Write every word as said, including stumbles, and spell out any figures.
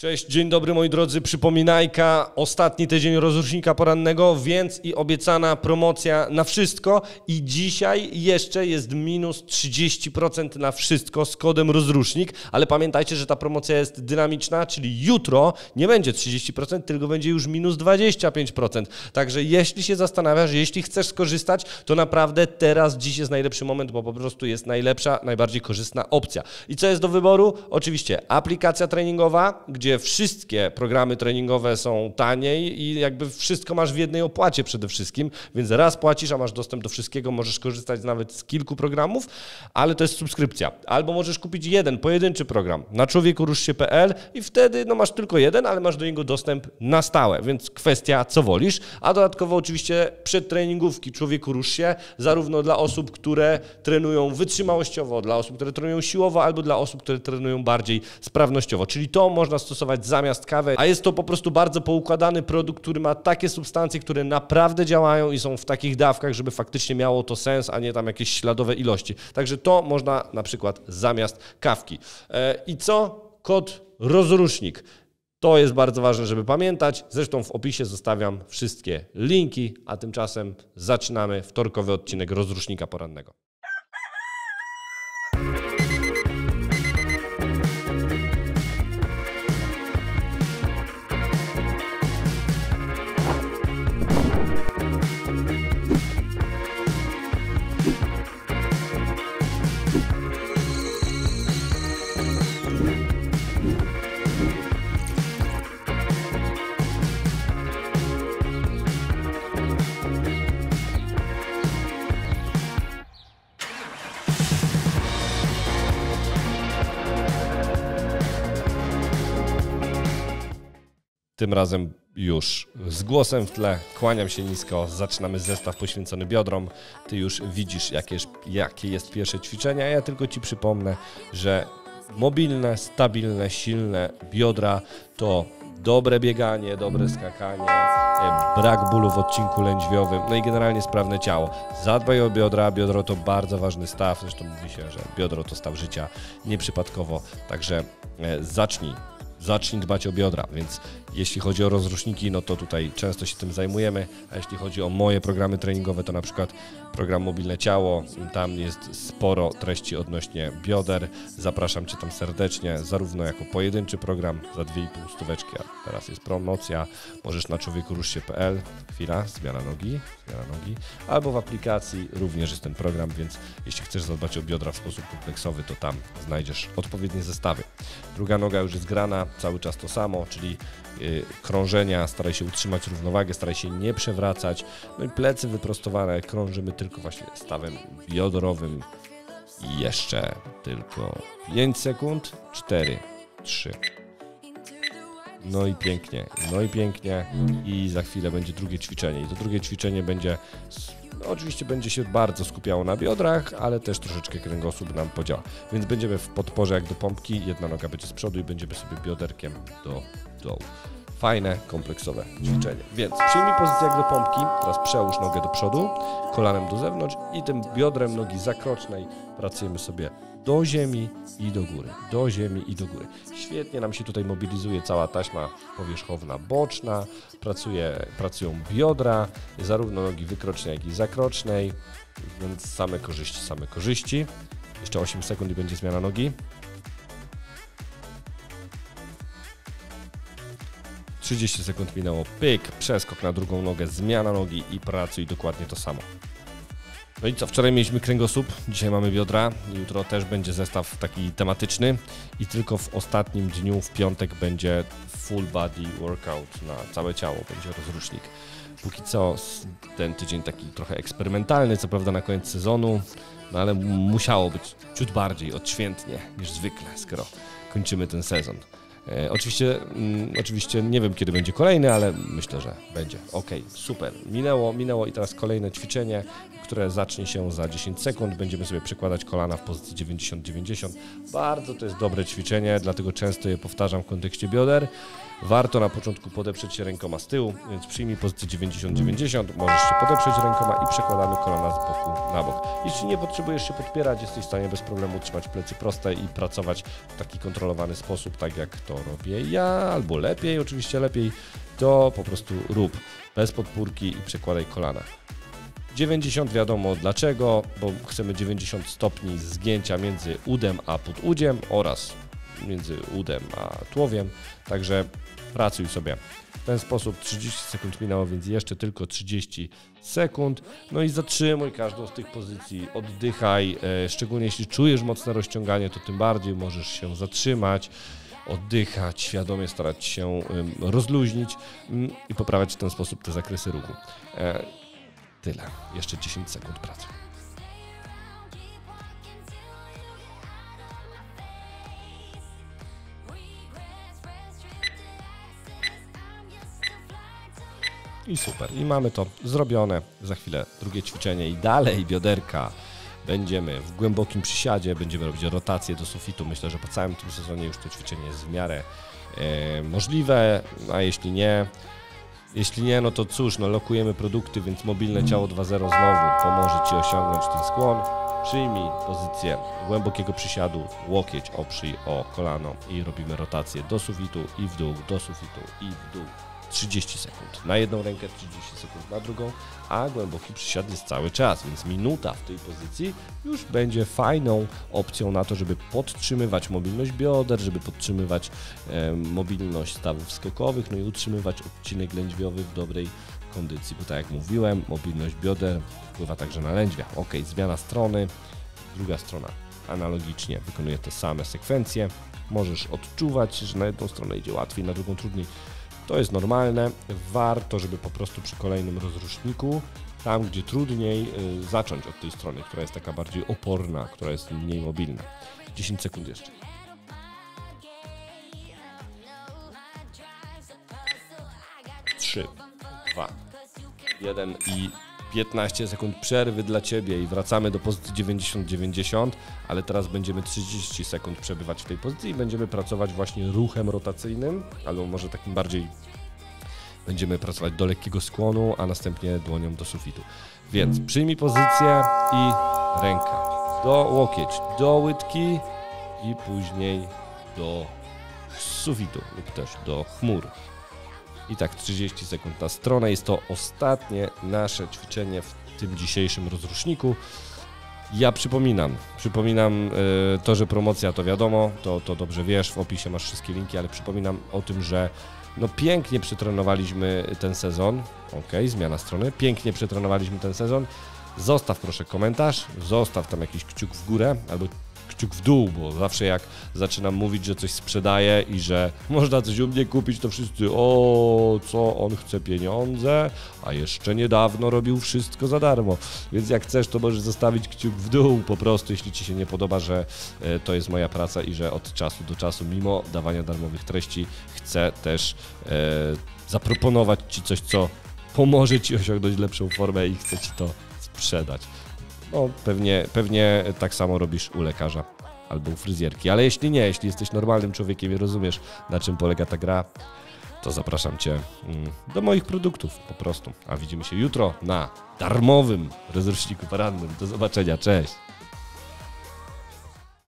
Cześć, dzień dobry moi drodzy, przypominajka, ostatni tydzień rozrusznika porannego, więc i obiecana promocja na wszystko i dzisiaj jeszcze jest minus trzydzieści procent na wszystko z kodem rozrusznik, ale pamiętajcie, że ta promocja jest dynamiczna, czyli jutro nie będzie trzydzieści procent, tylko będzie już minus dwadzieścia pięć procent, także jeśli się zastanawiasz, jeśli chcesz skorzystać, to naprawdę teraz, dziś jest najlepszy moment, bo po prostu jest najlepsza, najbardziej korzystna opcja. I co jest do wyboru? Oczywiście aplikacja treningowa, gdzie wszystkie programy treningowe są taniej i jakby wszystko masz w jednej opłacie przede wszystkim, więc raz płacisz, a masz dostęp do wszystkiego, możesz korzystać nawet z kilku programów, ale to jest subskrypcja. Albo możesz kupić jeden, pojedynczy program na człowieku rusz się kropka pe el i wtedy no masz tylko jeden, ale masz do niego dostęp na stałe, więc kwestia co wolisz, a dodatkowo oczywiście przedtreningówki Człowieku Rusz Się, zarówno dla osób, które trenują wytrzymałościowo, dla osób, które trenują siłowo, albo dla osób, które trenują bardziej sprawnościowo, czyli to można stosować zamiast kawy, a jest to po prostu bardzo poukładany produkt, który ma takie substancje, które naprawdę działają i są w takich dawkach, żeby faktycznie miało to sens, a nie tam jakieś śladowe ilości. Także to można na przykład zamiast kawki. I co? Kod rozrusznik. To jest bardzo ważne, żeby pamiętać. Zresztą w opisie zostawiam wszystkie linki, a tymczasem zaczynamy wtorkowy odcinek rozrusznika porannego. Tym razem już z głosem w tle, kłaniam się nisko, zaczynamy zestaw poświęcony biodrom. Ty już widzisz, jakie, jakie jest pierwsze ćwiczenie, a ja tylko Ci przypomnę, że mobilne, stabilne, silne biodra to dobre bieganie, dobre skakanie, brak bólu w odcinku lędźwiowym, no i generalnie sprawne ciało. Zadbaj o biodra, biodro to bardzo ważny staw, zresztą mówi się, że biodro to staw życia, nieprzypadkowo, także zacznij. Zacznij dbać o biodra, więc jeśli chodzi o rozruszniki, no to tutaj często się tym zajmujemy, a jeśli chodzi o moje programy treningowe, to na przykład program Mobilne Ciało, tam jest sporo treści odnośnie bioder, zapraszam Cię tam serdecznie, zarówno jako pojedynczy program za dwie i pół stóweczki, a teraz jest promocja, możesz na człowieku rusz się kropka pe el, chwila, zmiana nogi, zmiana nogi, albo w aplikacji również jest ten program, więc jeśli chcesz zadbać o biodra w sposób kompleksowy, to tam znajdziesz odpowiednie zestawy. Druga noga już jest grana, cały czas to samo, czyli yy, krążenia, staraj się utrzymać równowagę, staraj się nie przewracać, no i plecy wyprostowane, krążymy tylko właśnie stawem biodrowym i jeszcze tylko pięć sekund, cztery, trzy. No i pięknie, no i pięknie i za chwilę będzie drugie ćwiczenie i to drugie ćwiczenie będzie, no oczywiście będzie się bardzo skupiało na biodrach, ale też troszeczkę kręgosłup nam podziała, więc będziemy w podporze jak do pompki, jedna noga będzie z przodu i będziemy sobie bioderkiem do dołu. Fajne, kompleksowe ćwiczenie, więc przyjmij pozycję jak do pompki, teraz przełóż nogę do przodu, kolanem do zewnątrz i tym biodrem nogi zakrocznej pracujemy sobie do ziemi i do góry, do ziemi i do góry. Świetnie nam się tutaj mobilizuje cała taśma powierzchowna boczna, pracuje, pracują biodra, zarówno nogi wykrocznej, jak i zakrocznej, więc same korzyści, same korzyści. Jeszcze osiem sekund i będzie zmiana nogi. trzydzieści sekund minęło, pyk, przeskok na drugą nogę, zmiana nogi i pracuj dokładnie to samo. No i co, wczoraj mieliśmy kręgosłup, dzisiaj mamy biodra, jutro też będzie zestaw taki tematyczny i tylko w ostatnim dniu, w piątek, będzie full body workout na całe ciało, będzie rozrusznik. Póki co ten tydzień taki trochę eksperymentalny, co prawda na koniec sezonu, no ale musiało być ciut bardziej odświętnie niż zwykle, skoro kończymy ten sezon. E, oczywiście, mm, oczywiście nie wiem, kiedy będzie kolejny, ale myślę, że będzie. Ok, super. Minęło, minęło i teraz kolejne ćwiczenie, które zacznie się za dziesięć sekund. Będziemy sobie przekładać kolana w pozycji dziewięćdziesiąt dziewięćdziesiąt. Bardzo to jest dobre ćwiczenie, dlatego często je powtarzam w kontekście bioder. Warto na początku podeprzeć się rękoma z tyłu, więc przyjmij pozycję dziewięćdziesiąt dziewięćdziesiąt, możesz się podeprzeć rękoma i przekładamy kolana z boku na bok. Jeśli nie potrzebujesz się podpierać, jesteś w stanie bez problemu trzymać plecy proste i pracować w taki kontrolowany sposób, tak jak to robię ja, albo lepiej, oczywiście lepiej, to po prostu rób bez podpórki i przekładaj kolana. dziewięćdziesiąt wiadomo dlaczego, bo chcemy dziewięćdziesiąt stopni zgięcia między udem a podudziem oraz między udem a tułowiem, także pracuj sobie w ten sposób. trzydzieści sekund minęło, więc jeszcze tylko trzydzieści sekund, no i zatrzymuj każdą z tych pozycji, oddychaj, e, szczególnie jeśli czujesz mocne rozciąganie, to tym bardziej możesz się zatrzymać, oddychać, świadomie starać się um, rozluźnić um, i poprawiać w ten sposób te zakresy ruchu. E, tyle, jeszcze dziesięć sekund pracy. I super. I mamy to zrobione. Za chwilę drugie ćwiczenie i dalej bioderka. Będziemy w głębokim przysiadzie, będziemy robić rotację do sufitu. Myślę, że po całym tym sezonie już to ćwiczenie jest w miarę e, możliwe, a jeśli nie, jeśli nie, no to cóż, no lokujemy produkty, więc mobilne ciało dwa zero znowu pomoże Ci osiągnąć ten skłon. Przyjmij pozycję głębokiego przysiadu, łokieć oprzyj o kolano i robimy rotację do sufitu i w dół, do sufitu i w dół. trzydzieści sekund na jedną rękę, trzydzieści sekund na drugą, a głęboki przysiad jest cały czas, więc minuta w tej pozycji już będzie fajną opcją na to, żeby podtrzymywać mobilność bioder, żeby podtrzymywać e, mobilność stawów skokowych, no i utrzymywać odcinek lędźwiowy w dobrej kondycji, bo tak jak mówiłem, mobilność bioder wpływa także na lędźwia. Ok, zmiana strony, druga strona analogicznie wykonuje te same sekwencje, możesz odczuwać, że na jedną stronę idzie łatwiej, na drugą trudniej. To jest normalne, warto, żeby po prostu przy kolejnym rozruszniku, tam gdzie trudniej, yy, zacząć od tej strony, która jest taka bardziej oporna, która jest mniej mobilna. dziesięć sekund jeszcze. trzy, dwa, jeden i piętnaście sekund przerwy dla Ciebie i wracamy do pozycji dziewięćdziesiąt dziewięćdziesiąt, ale teraz będziemy trzydzieści sekund przebywać w tej pozycji i będziemy pracować właśnie ruchem rotacyjnym, albo może takim bardziej będziemy pracować do lekkiego skłonu, a następnie dłonią do sufitu. Więc przyjmij pozycję i ręka do łokieć, do łydki i później do sufitu lub też do chmur. I tak trzydzieści sekund na stronę. Jest to ostatnie nasze ćwiczenie w tym dzisiejszym rozruszniku. Ja przypominam, przypominam yy, to, że promocja to wiadomo, to, to dobrze wiesz, w opisie masz wszystkie linki, ale przypominam o tym, że no pięknie przetrenowaliśmy ten sezon. Ok, zmiana strony. Pięknie przetrenowaliśmy ten sezon. Zostaw proszę komentarz, zostaw tam jakiś kciuk w górę albo kciuk w dół, bo zawsze jak zaczynam mówić, że coś sprzedaję i że można coś u mnie kupić, to wszyscy o, co on chce pieniądze, a jeszcze niedawno robił wszystko za darmo. Więc jak chcesz, to możesz zostawić kciuk w dół po prostu, jeśli Ci się nie podoba, że e, to jest moja praca i że od czasu do czasu, mimo dawania darmowych treści, chcę też e, zaproponować Ci coś, co pomoże Ci osiągnąć lepszą formę i chcę Ci to sprzedać. No, pewnie, pewnie tak samo robisz u lekarza albo u fryzjerki, ale jeśli nie, jeśli jesteś normalnym człowiekiem i rozumiesz, na czym polega ta gra, to zapraszam Cię do moich produktów po prostu. A widzimy się jutro na darmowym rozruszniku porannym. Do zobaczenia, cześć!